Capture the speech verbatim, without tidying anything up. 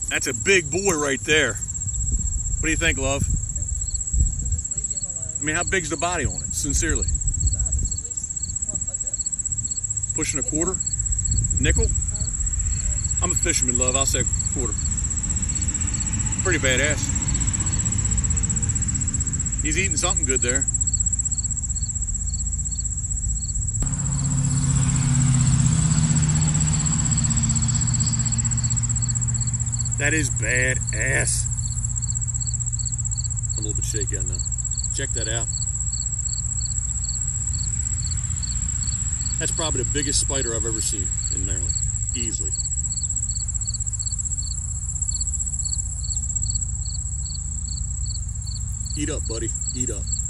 That's a big boy right there. What do you think, love? We'll just leave him alone. I mean, how big's the body on it, sincerely? God, it's at least, what, like that? Pushing a quarter? Nickel? I'm a fisherman, love. I'll say quarter. Pretty badass. He's eating something good there. That is badass. I'm a little bit shaky on that. Check that out. That's probably the biggest spider I've ever seen in Maryland. Easily. Eat up, buddy. Eat up.